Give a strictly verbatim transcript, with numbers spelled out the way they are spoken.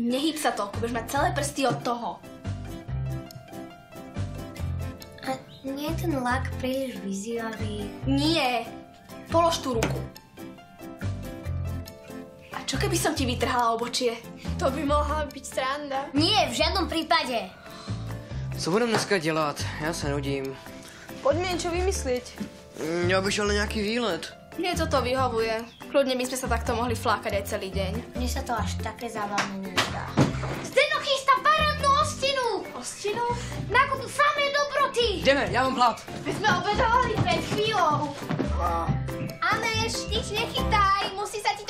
Nehyb sa toľko, budeš mať celé prsty od toho. A nie je ten lak príliš vyzývavý? Nie. Polož tú ruku. A čo keby som ti vytrhala obočie? To by mohla byť sranda. Nie, v žiadnom prípade. Co budem dneska dělat? Já se nudím. Poďme niečo vymyslieť. Já bych šel na nějaký výlet. Mne toto vyhovuje. Kľudne by sme sa takto mohli flákať aj celý deň. Mne sa to až také zábavné nezdá. Zdeno chystá parádnu hostinu! Hostinu? Nákup samé dobroty! Jdeme, já mám plát. My sme obedovali pred chvíľou. Aneš, nič nechytaj, musí sa ti